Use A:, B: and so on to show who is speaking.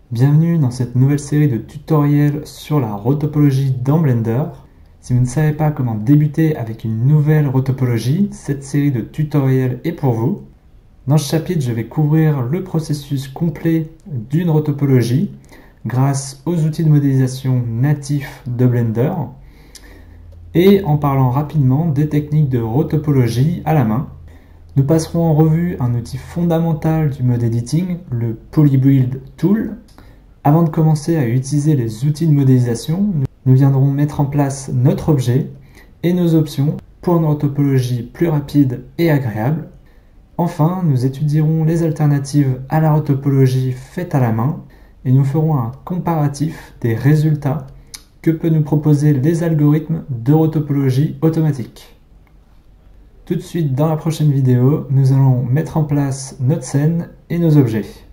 A: Bienvenue dans cette nouvelle série de tutoriels sur la rotopologie dans Blender. Si vous ne savez pas comment débuter avec une nouvelle rotopologie, cette série de tutoriels est pour vous. Dans ce chapitre, je vais couvrir le processus complet d'une rotopologie grâce aux outils de modélisation natifs de Blender et en parlant rapidement des techniques de rotopologie à la main. Nous passerons en revue un outil fondamental du mode editing, le Polybuild Tool. Avant de commencer à utiliser les outils de modélisation, nous viendrons mettre en place notre objet et nos options pour une rotopologie plus rapide et agréable. Enfin, nous étudierons les alternatives à la rotopologie faite à la main et nous ferons un comparatif des résultats que peuvent nous proposer les algorithmes de rotopologie automatique. Tout de suite dans la prochaine vidéo, nous allons mettre en place notre scène et nos objets.